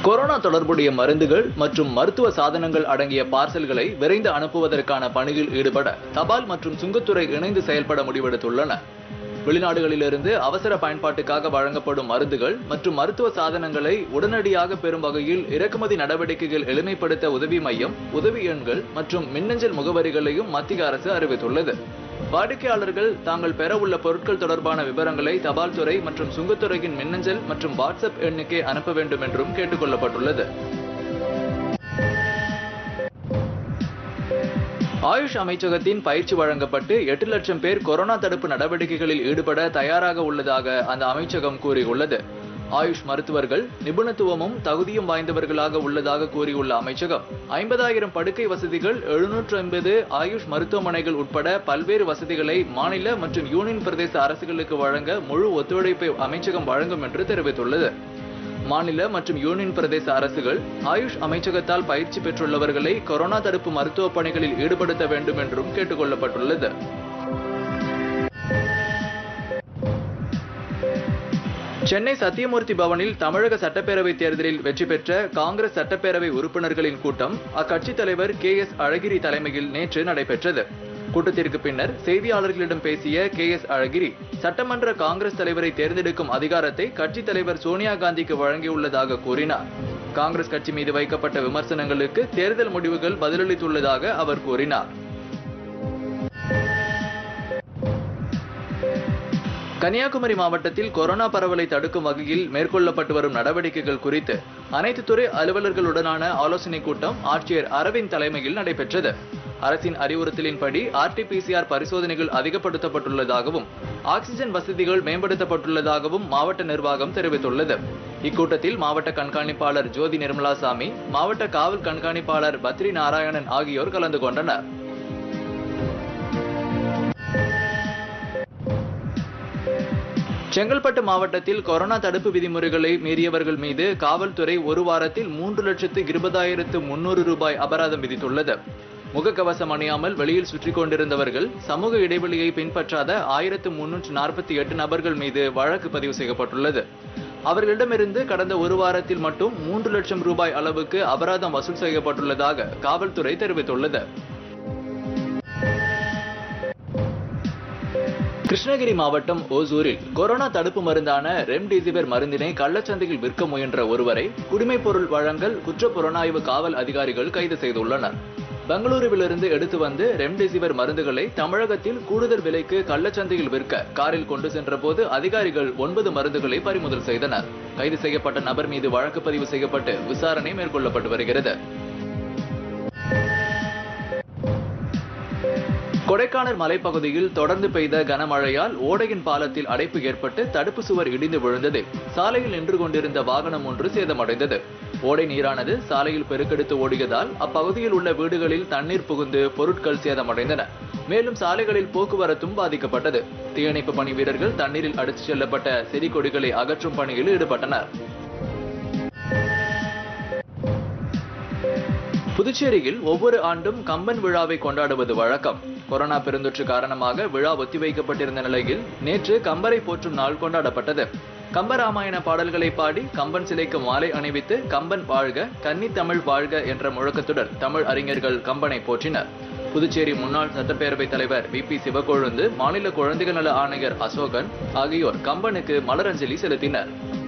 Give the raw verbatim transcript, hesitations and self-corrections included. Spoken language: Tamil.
கொரோனா தொடர்புடைய மருந்துகள் மற்றும் மருத்துவ சாதனங்கள் அடங்கிய பார்சல்களை விரைந்து அனுப்புவதற்கான பணியில் ஈடுபட தபால் மற்றும் சுங்கத்துறை இணைந்து செயல்பட முடிவெடுத்துள்ளன. வெளிநாடுகளிலிருந்து அவசர பயன்பாட்டுக்காக வழங்கப்படும் மருந்துகள் மற்றும் மருத்துவ சாதனங்களை உடனடியாக பெறும் வகையில் இறக்குமதி நடவடிக்கைகள் எளிமைப்படுத்த உதவி மையம், உதவி எண்கள் மற்றும் மின்னஞ்சல் முகவரிகளையும் மத்திய அரசு அறிவித்துள்ளது. வாடிக்கையாளர்கள் தாங்கள் பெற உள்ள பொருட்கள் தொடர்பான விவரங்களை தபால் துறை மற்றும் சுங்கத்துறையின் மின்னஞ்சல் மற்றும் வாட்ஸ்அப் எண்ணுக்கே அனுப்ப வேண்டும் என்றும் கேட்டுக் கொள்ளப்பட்டுள்ளது. ஆயுஷ் அமைச்சகத்தின் பயிற்சி வழங்கப்பட்டு எட்டு லட்சம் பேர் கொரோனா தடுப்பு நடவடிக்கைகளில் ஈடுபட தயாராக உள்ளதாக அந்த அமைச்சகம் கூறியுள்ளது. ஆயுஷ் மருத்துவர்கள் நிபுணத்துவமும் தகுதியும் வாய்ந்தவர்களாக உள்ளதாக கூறியுள்ள அமைச்சகம், ஐம்பதாயிரம் படுக்கை வசதிகள், எழுநூற்று ஐம்பது ஆயுஷ் மருத்துவமனைகள் உட்பட பல்வேறு வசதிகளை மாநில மற்றும் யூனியன் பிரதேச அரசுகளுக்கு வழங்க முழு ஒத்துழைப்பை அமைச்சகம் வழங்கும் என்று தெரிவித்துள்ளது. மாநில மற்றும் யூனியன் பிரதேச அரசுகள் ஆயுஷ் அமைச்சகத்தால் பயிற்சி பெற்றுள்ளவர்களை கொரோனா தடுப்பு மருத்துவ பணிகளில் ஈடுபடுத்த வேண்டும் என்றும் கேட்டுக் கொள்ளப்பட்டுள்ளது. சென்னை சத்தியமூர்த்தி பவனில் தமிழக சட்டப்பேரவை தேர்தலில் வெற்றி பெற்ற காங்கிரஸ் சட்டப்பேரவை உறுப்பினர்களின் கூட்டம் அக்கட்சி தலைவர் கே எஸ் அழகிரி தலைமையில் நேற்று நடைபெற்றது. கூட்டத்திற்கு பின்னர் செய்தியாளர்களிடம் பேசிய கே எஸ் அழகிரி, சட்டமன்ற காங்கிரஸ் தலைவரை தேர்ந்தெடுக்கும் அதிகாரத்தை கட்சித் தலைவர் சோனியா காந்திக்கு வழங்கியுள்ளதாக கூறினார். காங்கிரஸ் கட்சி மீது வைக்கப்பட்ட விமர்சனங்களுக்கு தேர்தல் முடிவுகள் பதிலளித்துள்ளதாக அவர் கூறினார். கன்னியாகுமரி மாவட்டத்தில் கொரோனா பரவலை தடுக்கும் வகையில் மேற்கொள்ளப்பட்டு வரும் நடவடிக்கைகள் குறித்து அனைத்து துறை அலுவலர்களுடனான ஆலோசனைக் கூட்டம் ஆட்சியர் அரவிந்த் தலைமையில் நடைபெற்றது. அரசின் அறிவுறுத்தலின்படி R T P C R பரிசோதனைகள் அதிகப்படுத்தப்பட்டுள்ளதாகவும் ஆக்சிஜன் வசதிகள் மேம்படுத்தப்பட்டுள்ளதாகவும் மாவட்ட நிர்வாகம் தெரிவித்துள்ளது. இக்கூட்டத்தில் மாவட்ட கண்காணிப்பாளர் ஜோதி நிர்மலாசாமி, மாவட்ட காவல் கண்காணிப்பாளர் பத்ரி நாராயணன் ஆகியோர் கலந்து கொண்டனர். செங்கல்பட்டு மாவட்டத்தில் கொரோனா தடுப்பு விதிமுறைகளை மீறியவர்கள் மீது காவல்துறை ஒரு வாரத்தில் மூன்று லட்சத்து இருபதாயிரத்து முன்னூறு ரூபாய் அபராதம் விதித்துள்ளது. முகக்கவசம் அணியாமல் வெளியில் சுற்றிக் கொண்டிருந்தவர்கள், சமூக இடைவெளியை பின்பற்றாத ஆயிரத்து முன்னூற்று நாற்பத்தி எட்டு நபர்கள் மீது வழக்கு பதிவு செய்யப்பட்டுள்ளது. அவர்களிடமிருந்து கடந்த ஒரு வாரத்தில் மட்டும் மூன்று லட்சம் ரூபாய் அளவுக்கு அபராதம் வசூல் செய்யப்பட்டுள்ளதாக காவல்துறை தெரிவித்துள்ளது. கிருஷ்ணகிரி மாவட்டம் ஓசூரில் கொரோனா தடுப்பு மருந்தான ரெம்டெசிவிர் மருந்தினை கள்ளச்சந்தையில் விற்க முயன்ற ஒருவரை குடிமைப் பொருள் வழங்கல் குற்ற புலனாய்வு காவல் அதிகாரிகள் கைது செய்துள்ளனர். பெங்களூருவிலிருந்து எடுத்து வந்து ரெம்டெசிவிர் மருந்துகளை தமிழகத்தில் கூடுதல் விலைக்கு கள்ளச்சந்தையில் விற்க காரில் கொண்டு சென்ற போது அதிகாரிகள் ஒன்பது மருந்துகளை பறிமுதல் செய்தனர். கைது செய்யப்பட்ட நபர் மீது வழக்கு பதிவு செய்யப்பட்டு விசாரணை மேற்கொள்ளப்பட்டு வருகிறது. கொடைக்கானல் மலைப்பகுதியில் தொடர்ந்து பெய்த கனமழையால் ஓடையின் பாலத்தில் அடைப்பு ஏற்பட்டு தடுப்பு சுவர் இடிந்து விழுந்ததில் சாலையில் நின்று கொண்டிருந்த வாகனம் ஒன்று சேதமடைந்தது. ஓடை நீரானது சாலையில் பெருக்கெடுத்து ஓடியதால் அப்பகுதியில் உள்ள வீடுகளில் தண்ணீர் புகுந்து பொருட்கள் சேதமடைந்தன. மேலும் சாலைகளில் போக்குவரத்தும் பாதிக்கப்பட்டது. தீயணைப்பு பணி வீரர்கள் தண்ணீரில் அடித்துச் செல்லப்பட்ட செடி கொடிகளை அகற்றும் பணியில் ஈடுபட்டனர். புதுச்சேரியில் ஒவ்வொரு ஆண்டும் கம்பன் விழாவை கொண்டாடுவது வழக்கம். கொரோனா பெருந்தொற்று காரணமாக விழா ஒத்திவைக்கப்பட்டிருந்த நிலையில் நேற்று கம்பரை போற்றும் நாள் கொண்டாடப்பட்டது. கம்பராமாயண பாடல்களை பாடி கம்பன் சிலைக்கு மாலை அணிவித்து கம்பன் வாழ்க, கன்னி தமிழ் வாழ்க என்ற முழக்கத்துடன் தமிழ் அறிஞர்கள் கம்பனை போற்றினர். புதுச்சேரி முன்னாள் சட்டப்பேரவைத் தலைவர் வி பி சிவக்கொழுந்து, மாநில குழந்தைகள் நல ஆணையர் அசோகன் ஆகியோர் கம்பனுக்கு மலரஞ்சலி செலுத்தினர்.